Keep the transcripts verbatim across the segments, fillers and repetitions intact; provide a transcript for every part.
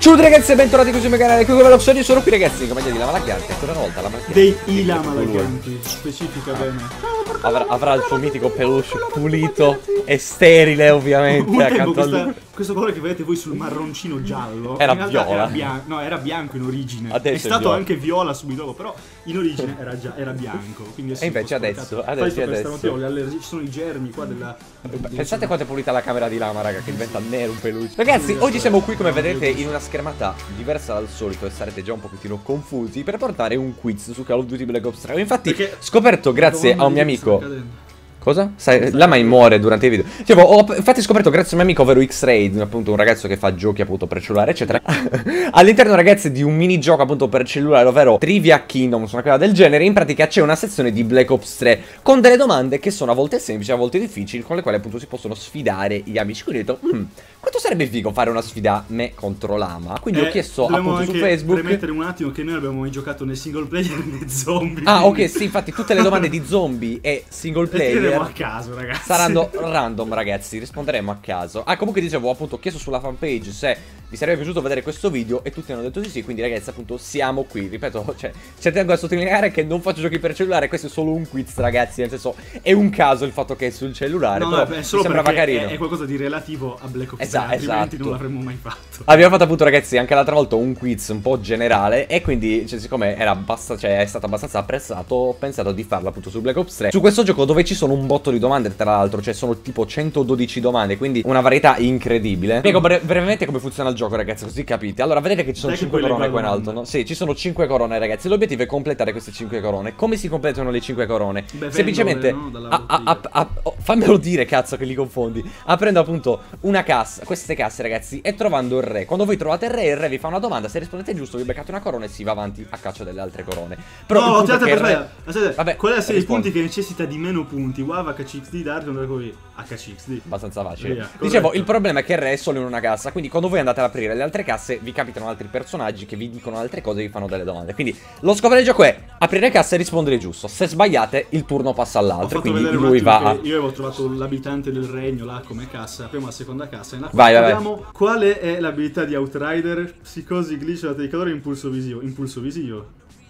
Ciao ragazzi e bentornati qui sul mio canale, qui come lo sono, sono qui ragazzi in compagnia di Lama Laggante, ancora una volta la macchina dei i Lama Lagganti, specifica bene. avrà, avrà il suo mitico peluche pulito e sterile ovviamente. Un tempo accanto questa, a questo colore che vedete voi sul marroncino giallo era in realtà viola. era bianco, no era bianco in origine. Adesso è è stato viola. anche viola subito dopo, però in origine era già era bianco. Quindi E invece adesso, adesso, adesso. Le allergie, ci sono i germi qua della. Pensate quanto è pulita la camera di Lama, raga, che diventa nero un peluche. Ragazzi, oggi siamo qui come vedete in una schermata diversa dal solito e sarete già un pochettino confusi per portare un quiz su Call of Duty Black Ops tre. Infatti, Perché scoperto grazie a un mio amico. Cosa? Sai, Lama muore durante i video. Dicevo, ho infatti scoperto grazie a un mio amico, ovvero X-Ray, appunto un ragazzo che fa giochi appunto per cellulare, eccetera. All'interno, ragazzi, di un minigioco appunto per cellulare, ovvero Trivia Kingdoms, una cosa del genere, in pratica c'è una sezione di Black Ops tre con delle domande che sono a volte semplici, a volte difficili, con le quali appunto si possono sfidare gli amici. Quindi ho detto, mm, quanto sarebbe figo fare una sfida me contro Lama. Quindi eh, ho chiesto appunto anche su Facebook. premettere un attimo che noi abbiamo mai giocato né single player né zombie. Ah, ok, sì, infatti tutte le domande di zombie e single player tireremo a caso, ragazzi. saranno random, ragazzi, risponderemo a caso. Ah, comunque dicevo, appunto, ho chiesto sulla fanpage se vi sarebbe piaciuto vedere questo video e tutti hanno detto di sì, quindi ragazzi, appunto, siamo qui. Ripeto, cioè, ci tengo a sottolineare che non faccio giochi per cellulare, questo è solo un quiz, ragazzi, nel senso, è un caso il fatto che è sul cellulare, no, però no, è mi solo sembrava perché carino. È, è qualcosa di relativo a Black Ops Esatto, tre, altrimenti esatto. non l'avremmo mai fatto. Abbiamo fatto appunto, ragazzi, anche l'altra volta un quiz un po' generale e quindi, cioè, siccome era abbast- cioè, è stato abbastanza apprezzato, ho pensato di farlo appunto su Black Ops tre. Su questo gioco dove ci sono un botto di domande, tra l'altro, cioè sono tipo centododici domande, quindi una varietà incredibile. Spiego bre brevemente come funziona il gioco, ragazzi, così capite. Allora, vedete che ci sono Dai, cinque che corone quelle qua in qua alto, no? Sì, ci sono cinque corone, ragazzi. L'obiettivo è completare queste cinque corone. Come si completano le cinque corone? Beh, Semplicemente vendole, no? Dalla a- a- a- a- oh, fammelo dire, cazzo, che li confondi. Aprendo appunto una cassa, queste casse, ragazzi, e trovando il re. Quando voi trovate il re, il re vi fa una domanda, se rispondete giusto vi beccate una corona e si va avanti a caccia delle altre corone. Però no, il punto è aspetta, che il re- aspetta, aspetta. Vabbè, qual è la serie di rispondi. punti che necessita di meno punti? WoW, H C X D, Dark, non così. H C X D. Abbastanza facile. Via, Dicevo, corretto. il problema è che il re è solo in una cassa. Quindi quando voi andate ad aprire le altre casse vi capitano altri personaggi che vi dicono altre cose e vi fanno delle domande. Quindi lo scopo del gioco è aprire casse e rispondere giusto. Se sbagliate il turno passa Ho all'altro. fatto Quindi vedere un lui va attimo a... che io avevo trovato l'abitante del regno là come cassa. Apriamo la seconda cassa. In Vai, vai, vai. vediamo qual è l'abilità di Outrider, psicosi, glitch, latericadore, impulso visivo. Impulso visivo.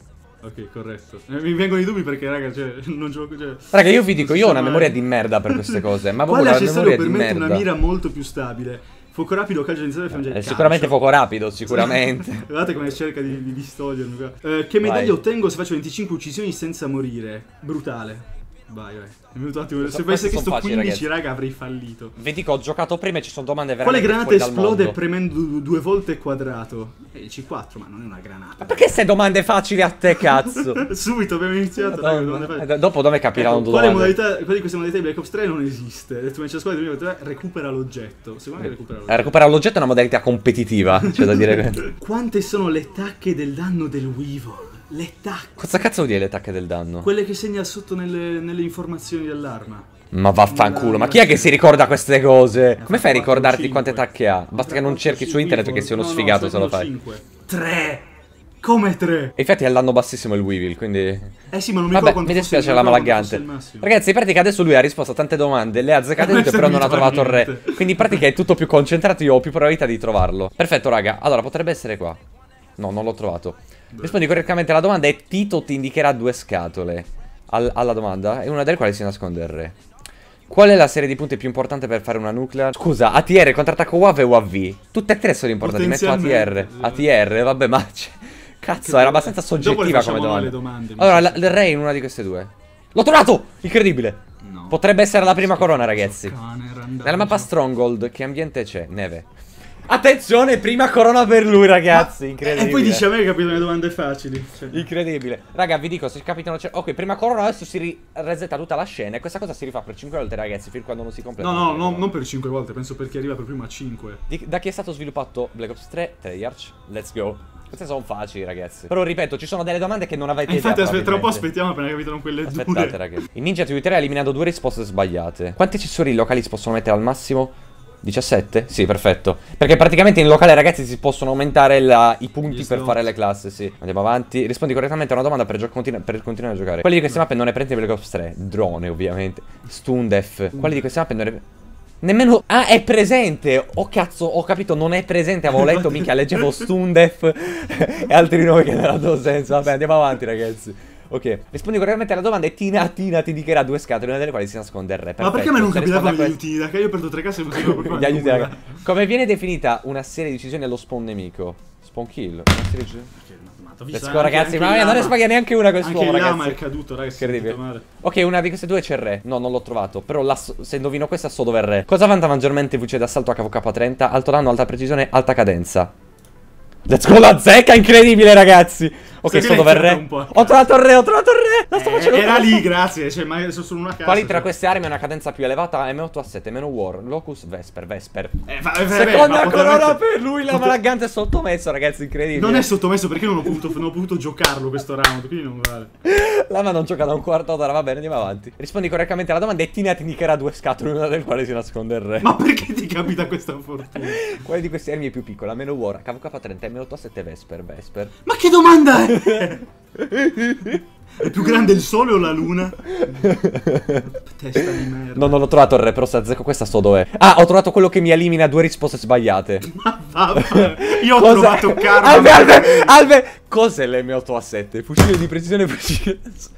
Ok, corretto. Eh, mi vengono i dubbi perché, raga, cioè, non gioco. Cioè, Raga, io vi dico, non si io ho sa una mai. memoria di merda per queste cose. Ma Quale proprio una accessorio memoria di permette merda. una mira molto più stabile? Fuoco rapido, calcio iniziale, fiamme Eh, sicuramente fuoco rapido, sicuramente. Guardate come cerca di, di distogliermi qua. Eh, che medaglia Vai. ottengo se faccio venticinque uccisioni senza morire? Brutale. Vai, vai. È venuto un attimo. Queste- Se avessi queste chiesto sono facili, quindici, ragazzi. raga, avrei fallito. Vi dico, ho giocato prima e ci sono domande Quale veramente granata fuori dal esplode mondo. premendo du- due volte quadrato? Eh, il C quattro, ma non è una granata. Ma perché queste domande facili a te, cazzo? Subito abbiamo iniziato. raga, Madonna. domande Eh, facili. dopo dove capiranno Ecco, due quale domande? modalità, quale di queste modalità di Black Ops tre non esiste? Detto match a squadra duemilaventitré, recupera l'oggetto. Secondo me recupera Eh, l'oggetto. recuperare l'oggetto è una modalità competitiva, c'è da dire. Quante sono le tacche del danno del Weevil? Le tacche. Cosa cazzo vuol dire le tacche del danno? Quelle che segna sotto nelle, nelle informazioni dell'arma. Ma vaffanculo, ma chi è che si ricorda queste cose? Come fai a ricordarti quante tacche ha? Basta che non cerchi su internet perché sei uno sfigato se lo fai. Tre! Come tre? E infatti è il danno bassissimo il Weevil, quindi... Eh sì, ma non mi Vabbè, ricordo quanto mi fosse- dispiace non la mi ricordo quanto malaggante. fosse il massimo. Ragazzi, in pratica adesso lui ha risposto a tante domande, le ha azzeccate tutte, però non ha trovato il re. Quindi in pratica è tutto più concentrato, io ho più probabilità di trovarlo. Perfetto, raga. Allora, potrebbe essere qua. No, non l'ho trovato. Rispondi correttamente alla domanda e Tito ti indicherà due scatole al alla domanda, e una delle quali si nasconde il re. Qual è la serie di punti più importante per fare una nuclear? Scusa, A T R, contrattacco U A V e U A V? Tutte e tre sono importanti, metto A T R. A T R, vabbè, ma... Cazzo, era abbastanza soggettiva come domanda. domande. Allora, la- il re in una di queste due. L'ho trovato! Incredibile! No. Potrebbe essere la prima corona, ragazzi. Cane, randagio. Nella mappa Stronghold, che ambiente c'è? Neve. Attenzione, prima corona per lui, ragazzi. Incredibile. E poi dice a me che capito le domande facili. Cioè. Incredibile. Raga, vi dico, se capitano... Ok, prima corona, adesso si ri- resetta tutta la scena. E questa cosa si rifà per cinque volte, ragazzi, fino a quando non si completa. No, no, no, non per cinque volte, penso per chi arriva per prima a cinque. Di- da chi è stato sviluppato Black Ops tre? Treyarch. Let's go. Queste sono facili, ragazzi. Però ripeto, ci sono delle domande che non avete Eh, infatti, idea, aspetta, tra un po' probabilmente. aspettiamo appena capitano quelle Aspettate, due. ragazzi. Il ninja twitterà eliminando due risposte sbagliate. Quanti accessori locali si possono mettere al massimo? diciassette? Sì, perfetto. Perché praticamente in locale, ragazzi, si possono aumentare la- i punti Gli per slot. fare le classi, sì. Andiamo avanti. Rispondi correttamente a una domanda per, gio- continu- per continuare a giocare. Quali di queste mappe non è presente in Black Ops tre? Drone, ovviamente. Stundef. Quali di queste mappe non è... Nemmeno... Ah, è presente! Oh cazzo, ho capito, non è presente. Avevo letto, mica, leggevo Stundef e altri nomi che non hanno senso. Vabbè, andiamo avanti, ragazzi. Ok, rispondi correttamente alla domanda e Tina Tina ti indicherà due scatole, una delle quali si nasconde il re. Perfetto. Ma perché a me non Se capitava rispondi con a gli aiuti? Da che io ho perduto tre casse e non sapevo proprio Gli aiuti, nulla. raga. Come viene definita una serie di decisioni allo spawn nemico? Spawn kill? Una serie di decisioni? Let's go, ragazzi, ma non ne sbaglia neanche una quest'uomo, ragazzi. ragazzi. Anche il lama è caduto, ragazzi. Incredibile. Male. Ok, una di queste due c'è il re. No, non l'ho trovato. Però la so, se indovino questa so dove è il re. Cosa vanta maggiormente V C d'assalto H V K trenta? Alto danno, alta precisione, alta cadenza. Let's go, la zecca, incredibile, ragazzi. Ok, so dove è il re. Ho trovato il re, ho trovato il re. La sto eh, facendo. Era lì, grazie. Cioè, ma sono solo una casa. Quali tra cioè. queste armi ha una cadenza più elevata? M otto A sette, meno War, Locus, Vesper, Vesper. Eh, va, eh, Seconda beh, corona potrebbe... per lui, la Malaggante è sottomesso, ragazzi, incredibile. Non è sottomesso perché non ho potuto, non ho potuto giocarlo questo round, quindi non vale. Lama non gioca da un quarto d'ora, va bene, andiamo avanti. Rispondi correttamente alla domanda e Tina ti indicherà due scatole, una delle quali si nasconde il re. Ma perché ti capita questa fortuna? Quale di queste armi è più piccola? Meno War, K V K trenta, M otto A sette, Vesper, Vesper. Ma che domanda è? È più grande il sole o la luna? Testa di merda. No, non l'ho trovato il re, però se azzecco questa so dov'è. Ah, ho trovato quello che mi elimina due risposte sbagliate. Ma vabbè, io ho trovato karma. Albe, albe, albe. Cos'è l'M otto A sette? Fucile di precisione precisa.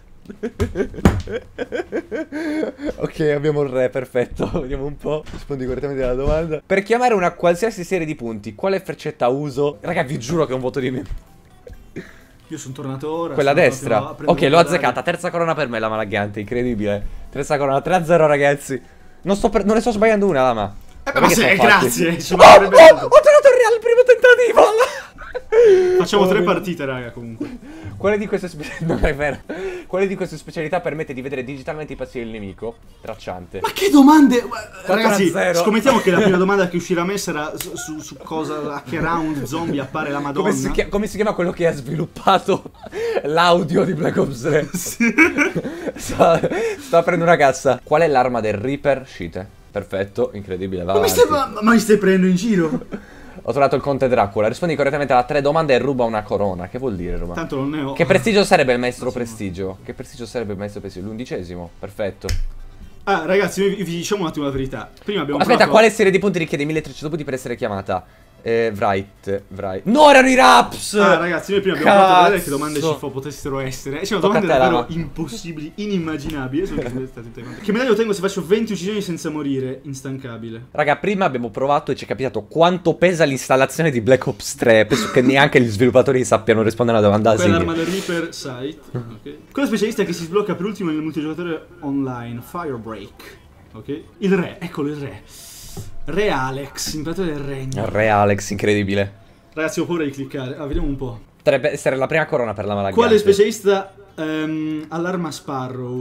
Ok, abbiamo il re, perfetto. Vediamo un po'. Rispondi correttamente alla domanda. Per chiamare una qualsiasi serie di punti, quale freccetta uso? Raga, vi giuro che è un voto di me. Io sono tornato ora. Quella a destra. A Ok, l'ho azzeccata. Terza corona per me, la Malaggante. Incredibile. Terza corona, tre a zero, ragazzi. Non, sto per... non ne sto sbagliando una, Lama. Eh, ma se, grazie. Oh, oh, ho trovato il re al primo tentativo. Facciamo oh, tre mio... partite, raga, comunque. Quale di queste spe... non è vero. Quale di queste specialità permette di vedere digitalmente i passi del nemico? Tracciante. Ma che domande? Ragazzi, zero. Scommettiamo che la prima domanda che uscirà a me sarà su, su, su cosa, a che round zombie appare la Madonna. Come si, chiama, come si chiama quello che ha sviluppato l'audio di Black Ops tre? Sì. sta, sta aprendo una cassa. Qual è l'arma del Reaper? Scite. Perfetto, incredibile, va ma, mi stai, ma, ma mi stai prendendo in giro? Ho trovato il conte Dracula. Rispondi correttamente alla tre domande e ruba una corona. Che vuol dire ruba? Tanto non ne ho. Che prestigio sarebbe il maestro prestigio? Che prestigio sarebbe il maestro prestigio? L'undicesimo. Perfetto. Ah, ragazzi, vi, vi diciamo un attimo la verità. Prima abbiamo Aspetta, provato... quale serie di punti richiede milletrecento punti per essere chiamata? Eh, Wright, Wright. No, erano i Raps! Ah, ragazzi, noi prima abbiamo Cazzo. provato a vedere che domande ci fo potessero essere. E c'erano domande te, davvero Lama. impossibili, inimmaginabili. Che medaglia ottengo se faccio venti uccisioni senza morire? Instancabile. Raga, prima abbiamo provato e ci è capitato quanto pesa l'installazione di Black Ops tre. Penso che neanche gli sviluppatori sappiano rispondere alla domanda. Quella l'arma del Reaper Sight. Okay. Quello specialista che si sblocca per ultimo nel multigiocatore online. Firebreak. Ok. Il re, eccolo il re. Re Alex, imperatore del regno. Re Alex, incredibile. Ragazzi, ho paura di cliccare. Ah, vediamo un po'. Potrebbe essere la prima corona per la Malaggante. Quale specialista um, all'arma Sparrow?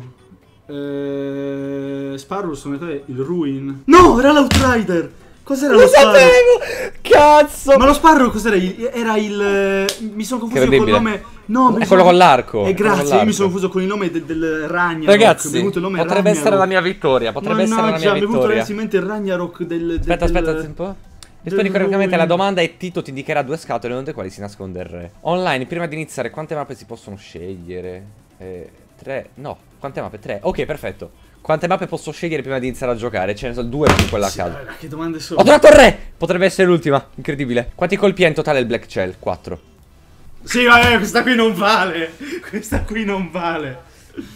Uh, Sparrow sono te il Ruin. No, era l'Outrider. Cos'era lo, lo Sparrow? Lo sapevo! Cazzo! Ma lo Sparrow cos'era? Era il... Mi sono confuso col nome... No, è quello con l'arco. Eh, grazie, io mi sono confuso con il nome del, del Ragnarok. Ragazzi, il nome potrebbe Ragnarok. essere la mia vittoria. Potrebbe Mannaggia, essere la mia vittoria. Mi è venuto vittoria. ragazzi in mente il Ragnarok del... del aspetta, del, aspetta un po'. Rispondi correttamente alla domanda e Tito ti indicherà due scatole non delle quali si nasconde il re. Online, prima di iniziare, quante mappe si possono scegliere? Eh, tre, no, quante mappe? Tre, ok, perfetto. Quante mappe posso scegliere prima di iniziare a giocare? Ce ne sono due più quella a caso. Sì, che domande sono? Ho trovato il re! Potrebbe essere l'ultima, incredibile. Quanti colpi ha in totale il Black Shell? Quattro. Sì, vabbè, questa qui non vale. Questa qui non vale.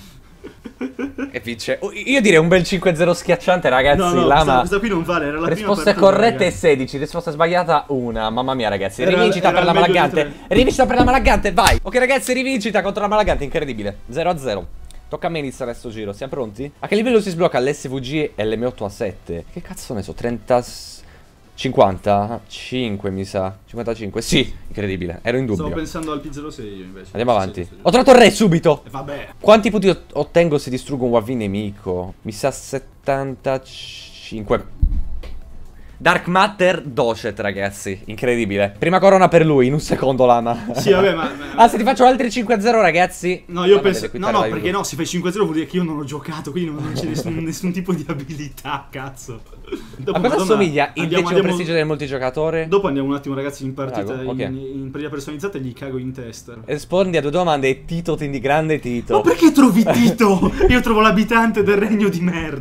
E vince. Oh, io direi un bel cinque zero schiacciante, ragazzi. No, no, Lama. questa, questa qui non vale. Era la risposte prima corrette ragazzi. sedici, risposta sbagliata una. Mamma mia, ragazzi. Era, rivincita era per la Malaggante. meglio Rivincita per la Malaggante, vai. Ok, ragazzi, rivincita contro la Malaggante, incredibile. zero a zero. Tocca a me iniziare sto giro. Siamo pronti? A che livello si sblocca l'S V G e l'M otto A sette? Che cazzo ne so? trenta... cinquanta? cinque mi sa. cinquantacinque. Sì, incredibile. Ero in dubbio. Stavo pensando al P zero sei io invece. Andiamo avanti. Ho trovato il re subito. Eh, vabbè. Quanti punti ottengo se distruggo un W A V nemico? Mi sa settantacinque. Dark Matter Docet, ragazzi. Incredibile. Prima corona per lui, in un secondo, Lama. Sì, vabbè, ma... Ah, se ti faccio altri cinque a zero, ragazzi. No, io Lama penso... No, no, perché no, se fai cinque a zero vuol dire che io non ho giocato, quindi non c'è nessun, nessun tipo di abilità, cazzo. Dopo, a cosa Madonna, assomiglia il andiamo, decimo andiamo... prestigio del multigiocatore? Dopo andiamo un attimo, ragazzi, in partita, Rago, okay. in, in partita personalizzata e gli cago in testa. Rispondi a due domande e Tito ti di grande Tito. Ma perché trovi Tito? Io trovo l'abitante del regno di merda.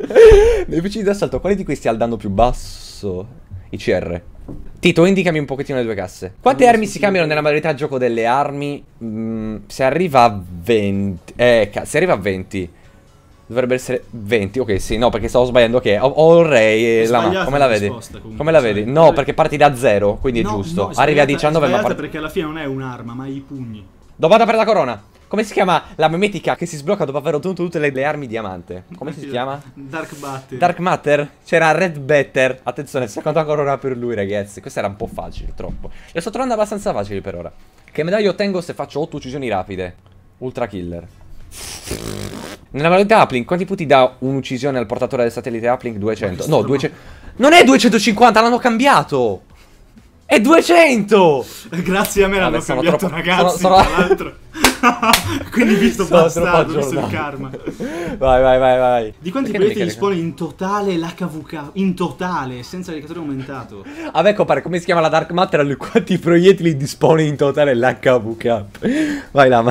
Nei fucili d'assalto, quali di questi ha il danno più basso? I C R. Tito, indicami un pochettino le due casse. Quante armi si cambiano nella modalità gioco delle armi? Mm, se arriva a venti. Eh, se arriva a venti. Dovrebbe essere venti. Ok, sì, no, perché stavo sbagliando. Ok, ho, ho il re. La, come la vedi? Comunque, come la vedi? No, cioè, perché parti da zero, quindi è no, giusto. No, arrivi a diciannove, ma part... perché alla fine non è un'arma, ma i pugni. Domanda per la corona. Come si chiama la memetica che si sblocca dopo aver ottenuto tutte le, le armi diamante? Come si chiama? Dark Matter. Dark Matter? C'era Red Better. Attenzione, seconda corona per lui, ragazzi. Questa era un po' facile, troppo. Le sto trovando abbastanza facili per ora. Che medaglia ottengo se faccio otto uccisioni rapide? Ultra Killer. Nella modalità uplink, quanti punti dà un'uccisione al portatore del satellite uplink? duecento. No, duecento. Non è duecentocinquanta, l'hanno cambiato! È duecento! Grazie a me l'hanno cambiato, troppo... ragazzi, sono, sono... tra l'altro. Quindi visto bastardo, visto il karma. Vai, vai, vai, vai. Di quanti proiettili dispone in totale l'H V K? In totale, senza caricatore aumentato. Vabbè, compare, come si chiama la Dark Matter? Lui quanti proiettili dispone in totale l'H V K? Vai, Lama.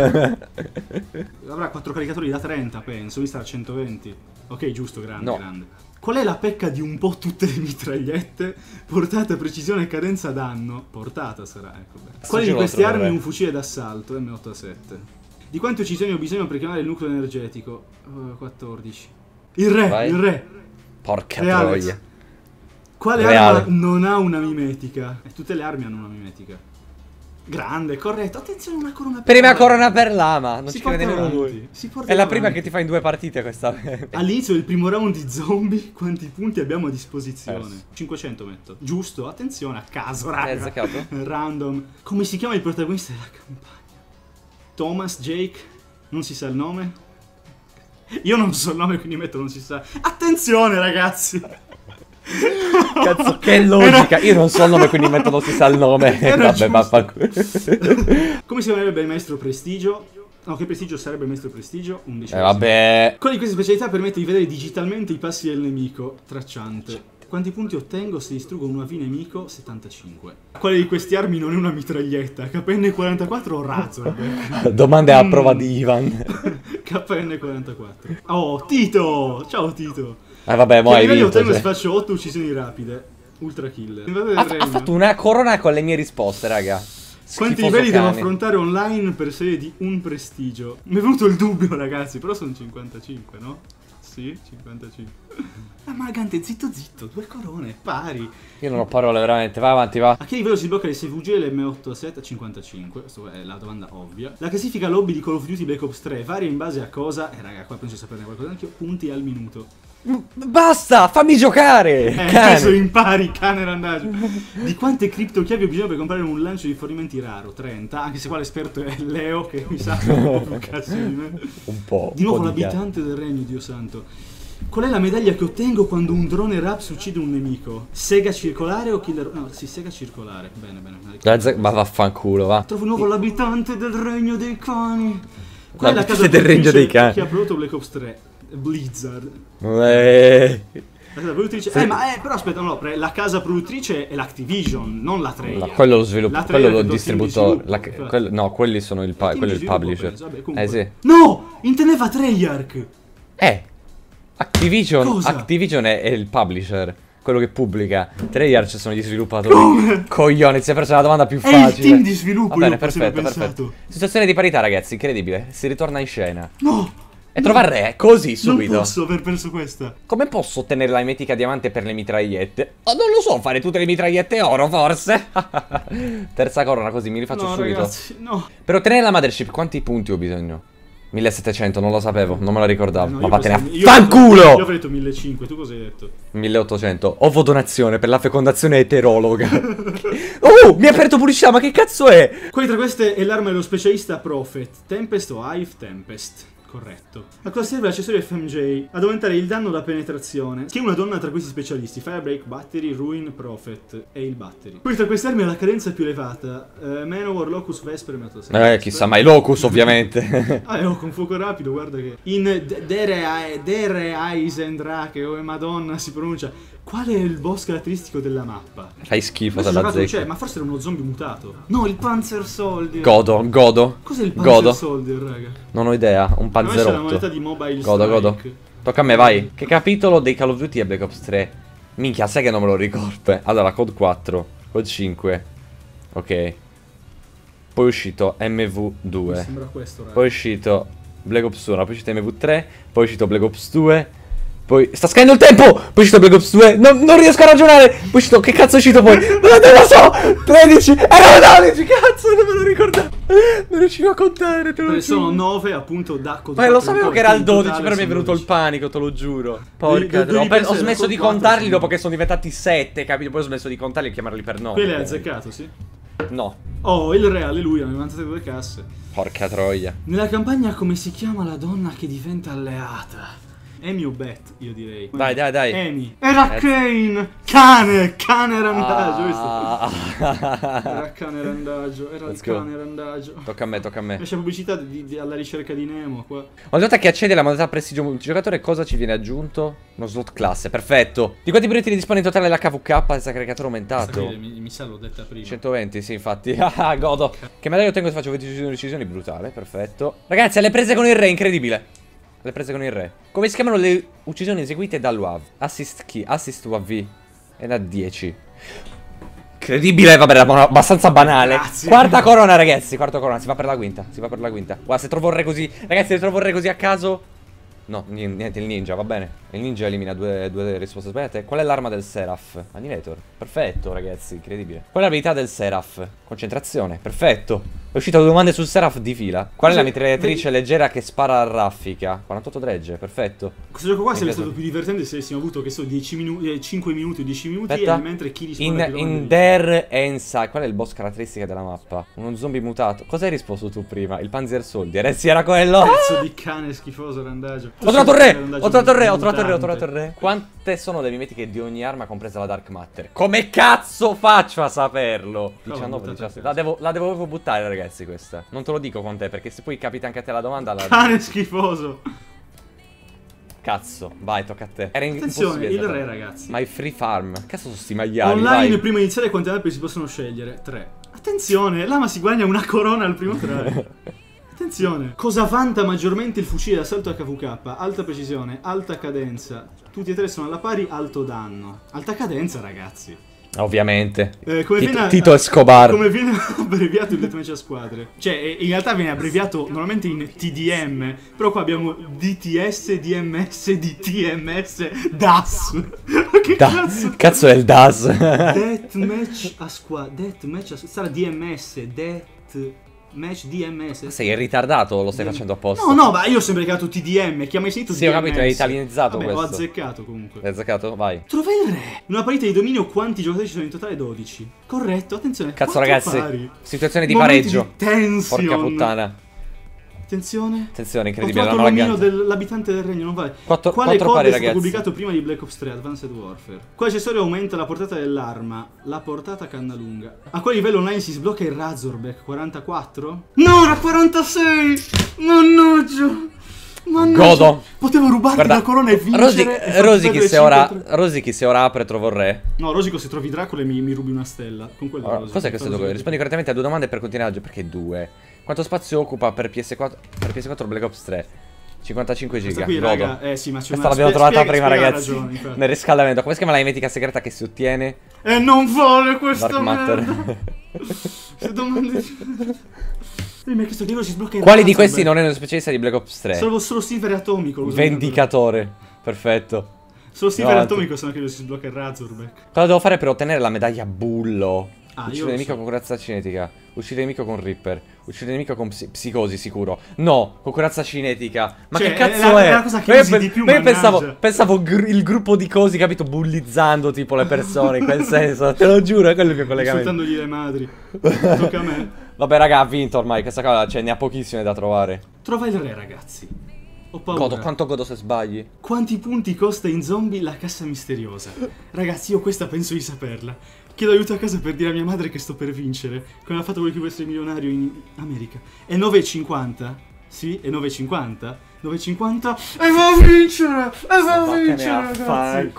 Avrà quattro caricatori da trenta, penso, mi sta a centoventi. Ok, giusto, grande, no. grande. Qual è la pecca di un po' tutte le mitragliette? Portata, precisione, cadenza, danno. Portata sarà, ecco. Beh. Quali di queste armi è un fucile d'assalto? M ottantasette. Di quante uccisioni ho bisogno per chiamare il nucleo energetico? Uh, quattordici. Il re, Vai. il re. Porca troia. Quale Reale. arma non ha una mimetica? E tutte le armi hanno una mimetica. Grande, corretto. Attenzione, una corona per Prima corona per Lama. Non si ci crede nemmeno lui. È la prima che ti fa in due partite questa. All'inizio del primo round di zombie, quanti punti abbiamo a disposizione? Perso. cinquecento metto. Giusto, attenzione, a caso, raga. Random. Come si chiama il protagonista della campagna? Thomas, Jake, non si sa il nome. Io non so il nome, quindi metto non si sa. Attenzione, ragazzi. Cazzo, che logica. Io non so il nome, quindi metto non si sa il nome. Vabbè, vaffanculo. Come si chiamerebbe il maestro prestigio? No, che prestigio sarebbe il maestro prestigio? undici. Eh, vabbè. Quale di queste specialità permette di vedere digitalmente i passi del nemico? Tracciante. Quanti punti ottengo se distruggo un U A V nemico? settantacinque. Quale di questi armi non è una mitraglietta? K N quarantaquattro o Razorback? Domande a prova di Ivan. K N quarantaquattro. Oh, Tito! Ciao, Tito. Eh vabbè, mo hai vinto. Io ottengo se faccio otto uccisioni rapide. Ultra Killer. Ha, ha fatto una corona con le mie risposte, raga. Quanti livelli devo affrontare online per serie di un prestigio? Mi è venuto il dubbio, ragazzi, però sono cinquantacinque, no? Sì, cinquantacinque. Ah, Magante, zitto zitto, due corone, pari. Io non ho parole, veramente, vai avanti, va. A che livello si blocca il S V G e l'M ottantasette a cinquantacinque? Questa è la domanda ovvia. La classifica lobby di Call of Duty Black Ops tre varia in base a cosa? Eh raga, qua penso di saperne qualcosa anch'io. Punti al minuto. Basta, fammi giocare! Eh, adesso impari, cane randagio. Di quante criptochiavi ho bisogno per comprare un lancio di fornimenti raro? trenta, anche se qua l'esperto è Leo, che mi sa un po' più cazzo di me. Un po'. Di nuovo di l'abitante del regno, Dio santo. Qual è la medaglia che ottengo quando un drone Raps uccide un nemico? Sega circolare o killer? No, sì, sega circolare. Bene, bene. Ma vaffanculo, va. Trovo nuovo l'abitante del regno dei cani. Qual è la casa del regno dei cani che ha prodotto Black Ops tre? Blizzard. Eh. La casa produttrice. Eh, ma eh, però aspetta, no, la casa produttrice è l'Activision, non la Treyarch. No, quello lo sviluppo, quello lo distributore. La, quello, no, quelli sono il, pa quello il publisher. Vabbè, eh sì. No! Intendeva Treyarch. Eh. Activision, Activision è, è il publisher, quello che pubblica. Treyarch sono gli sviluppatori. Come? Coglione, si è perso la domanda più è facile. È il team di sviluppo. Va bene, perfetto, perfetto. Situazione di parità, ragazzi, incredibile. Si ritorna in scena. No! E trova il re, così, subito. Non posso aver perso questa. Come posso ottenere la mimetica diamante per le mitragliette? Oh, non lo so, fare tutte le mitragliette oro, forse. Terza corona, così, mi rifaccio no, subito. Ragazzi, no. Per ottenere la mothership, quanti punti ho bisogno? millesettecento, non lo sapevo, non me lo ricordavo. Eh no, ma vattene a io fanculo! Io avrei detto millecinquecento, tu cosa hai detto? milleottocento. Ovo donazione per la fecondazione eterologa. Oh, mi ha aperto pubblicità, ma che cazzo è? Quali tra queste è l'arma dello specialista Prophet? Tempest o Hive Tempest? Corretto. A cosa serve l'accessorio F M J? Ad aumentare il danno da penetrazione. Chi è una donna tra questi specialisti? Firebreak, Battery, Ruin, Prophet e il Battery. Poi tra queste armi ha la cadenza più elevata. uh, Manowar, Locus, Vesper e Motosserra. Eh, chissà mai Locus, ovviamente. Ah, oh, con fuoco rapido, guarda che... In Dere, Dere Eisendrache, oh madonna si pronuncia. Qual è il boss caratteristico della mappa? Fai schifo dalla zecca. Ma forse era uno zombie mutato. No, il Panzer Soldier. Godo, godo. Cos'è il Panzer godo. Soldier, raga? Non ho idea, un panzerotto. La moneta di Mobile godo, Strike. godo. Tocca a me, vai. Che capitolo dei Call of Duty è Black Ops tre? Minchia, sai che non me lo ricordo. Allora, COD quattro, COD cinque. Ok. Poi è uscito M V due. Mi sembra questo, raga. Poi è uscito Black Ops uno, poi è uscito M V tre, poi è uscito Black Ops due. Poi sta scadendo il tempo! Poi è uscito Black Ops due. Non, non riesco a ragionare! Poi è uscito. Che cazzo è uscito poi? Non lo so! tredici! Erano dodici! Cazzo, non me lo ricordavo! Non riuscivo a contare, te lo giuro. Sono nove appunto da COD. Ma lo sapevo che era il dodici, però mi è venuto il panico, te lo giuro. Porca ho, ho smesso di contarli dopo che sono diventati sette, capito? Poi ho smesso di contarli e chiamarli per nome. Quelli hai azzeccato, sì? No. Oh, il re, alleluia, mi avanzate due casse. Porca troia. Nella campagna come si chiama la donna che diventa alleata? Amy o Beth, io direi. Dai, dai, dai. Amy. Era eh. Kane! Cane! Cane randagio, ah. visto? Era cane randagio, era Let's il cane go. randagio. Tocca a me, tocca a me. C'è pubblicità di, di, alla ricerca di Nemo qua. Una volta che accedi alla modalità prestigio multigiocatore, cosa ci viene aggiunto? Uno slot classe, perfetto. Di quanti proiettili dispone in totale l'H V K del caricatore aumentato? Mi, mi sa l'ho detta prima. centoventi, sì, infatti. Ah, godo. Che medaglia ottengo se faccio venti decisioni? Brutale, perfetto. Ragazzi, alle prese con il re, incredibile. Le prese con il re. Come si chiamano le uccisioni eseguite dall'U A V? Assist key, assist U A V. E da dieci. Incredibile, vabbè, era abbastanza banale. Grazie. Quarta corona, ragazzi, quarta corona, si va per la quinta. Si va per la quinta. Guarda, se trovo il re così. Ragazzi, se trovo il re così a caso. No, niente, il ninja, va bene. Il ninja elimina due, due risposte sbagliate. Qual è l'arma del Seraph? Annihilator. Perfetto, ragazzi, incredibile. Qual è l'abilità del Seraph? Concentrazione, perfetto. È uscita due domande sul Seraph di fila. Qual è la mitragliatrice leggera che spara a raffica? quarantotto dregge, perfetto. Questo gioco qua sarebbe stato più divertente se avessimo avuto, che so, dieci minuti, cinque minuti o dieci minuti. Aspetta. E mentre chi risponde In, in there e inside. Qual è il boss caratteristica della mappa? Uno zombie mutato. Cosa hai risposto tu prima? Il Panzer Soldier. Eh sì, era quello. Pezzo di cane schifoso randagio. Ho trovato il re! Ho trovato il re, ho trovato il re, ho trovato il re. Quante sono le mimetiche di ogni arma compresa la Dark Matter? Come cazzo faccio a saperlo? diciannove, diciassette. La devo, la devo buttare, ragazzi, questa. Non te lo dico quant'è, perché se poi capita anche a te la domanda la... Cane schifoso. Cazzo, vai, tocca a te. Era Attenzione, il re, ragazzi. My Free Farm. Cazzo sono sti maiali, online, vai. Prima di iniziare, quante mappe si possono scegliere? tre. Attenzione, l'ama si guadagna una corona al primo try. Attenzione. Cosa vanta maggiormente il fucile d'assalto H V K? Alta precisione, alta cadenza. Tutti e tre sono alla pari, alto danno. Alta cadenza, ragazzi. Ovviamente. Eh, come Tito, viene, Tito Escobar. Come viene abbreviato il deathmatch a squadre? Cioè, in realtà viene abbreviato normalmente in T D M. Però qua abbiamo D T S, D M S, D T M S, D A S. Ma che da cazzo? Cazzo è il D A S? Deathmatch a squadra. Deathmatch a squadra. Sarà D M S. Death... Match D M S. Sei in ritardato o lo stai D facendo apposta? No, no, ma io ho sempre chiamato T D M. Chi ha mai sentito sì, D M S? Sì, ho capito, hai italianizzato. Vabbè, questo. Ho azzeccato comunque. Hai azzeccato? Vai. Trova il re. In una partita di dominio quanti giocatori ci sono in totale? dodici. Corretto, attenzione. Cazzo, ragazzi, pari. Situazione di Momenti pareggio. Di tension. Porca puttana. Attenzione. Attenzione, incredibile. Ho trovato l'omino dell'abitante del regno, non vale. Quattro, Quale quattro pari, code è stato ragazzi. pubblicato prima di Black Ops tre Advanced Warfare? Quale accessorio aumenta la portata dell'arma? La portata canna lunga. A quale livello online si sblocca il Razorback? quarantaquattro? No, era quarantasei! Mannaggia! Mannaggia. Godo. Potevo rubarti la corona e vincere. Rosichi se ora Rosichi se ora apre trovo il re. No, Rosico se trovi Dracula e mi, mi rubi una stella. Con quello allora, cos'è questo gioco? Rispondi correttamente a due domande per continuare a perché due? Quanto spazio occupa per P S quattro per P S quattro Black Ops tre? cinquantacinque giga. Qui, raga, eh sì, ma c'è questa l'abbiamo trovata prima, ragazzi. Ragione, nel riscaldamento. Come si chiama la mimetica segreta che si ottiene? E non vuole questo Dark Matter. Se domande quali di questi non è uno specialista di Black Ops tre? Solo, solo Silver e Atomico. Vendicatore. Perfetto. Solo Silver e Atomico sono che si sblocca il Razorback. Cosa devo fare per ottenere la medaglia bullo? Ah, uccidere il nemico so. con corazza cinetica. Uccidere il nemico con Reaper. Uccidere il nemico con psi psicosi sicuro. No, con corazza cinetica. Ma cioè, che cazzo è? è? È una cosa che usi di più, ma io pensavo, pensavo gr il gruppo di cosi, capito? Bullizzando tipo le persone in quel senso. Te lo giuro, è quello che collegamento. Insultandogli le madri. Tocca a me. Vabbè, raga, ha vinto ormai. Questa cosa, cioè, ne ha pochissime da trovare. Trova il re, ragazzi. Ho paura. Godo, quanto godo se sbagli? Quanti punti costa in zombie la cassa misteriosa? Ragazzi, io questa penso di saperla. Chiedo aiuto a casa per dire a mia madre che sto per vincere. Come ha fatto quello che vuole essere milionario in America. È nove e cinquanta? Sì, è nove e cinquanta? nove e cinquanta? E va a vincere! E va a vincere, ragazzi!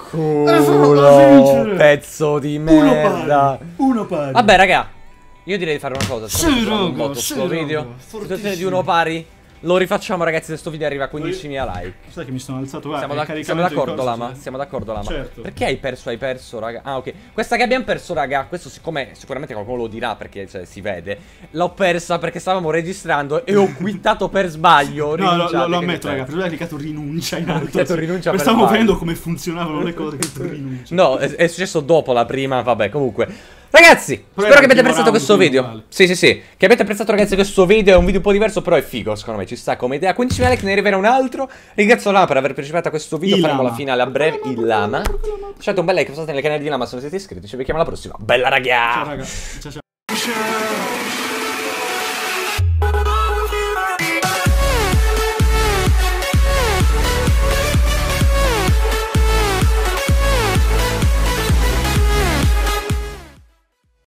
Culo, pezzo di merda! Uno pari! Uno pari! Vabbè, raga, io direi di fare una cosa. Sì, raga, un botto sì, sto raga, video. Situazione di uno pari. Lo rifacciamo ragazzi se sto video arriva a quindicimila like. Sai che mi sono alzato, guarda, siamo, da siamo d'accordo Lama, siamo d'accordo Lama. Certo. Perché hai perso, hai perso raga? Ah ok, questa che abbiamo perso raga, questo siccome sicuramente qualcuno lo dirà perché cioè, si vede. L'ho persa perché stavamo registrando e ho quittato per sbaglio. No, lo, lo, lo ammetto raga, prima ho cliccato rinuncia in alto. Ho cliccato rinuncia per stavamo vedendo come funzionavano le cose che tu rinuncia. No, è, è successo dopo la prima, vabbè comunque. Ragazzi, però spero che abbiate apprezzato questo video. Male. Sì, sì, sì. Che abbiate apprezzato, ragazzi, questo video. È un video un po' diverso, però è figo. Secondo me ci sta come idea. quindicimila like, ne arriverà un altro. Ringrazio Lama per aver partecipato a questo video. Il Faremo lama. la finale a breve. Il Lama. Lasciate un bel like, passate nel canale di Lama se non siete iscritti. Ci vediamo alla prossima. Bella, raga. Ciao, raga. Ciao, ciao.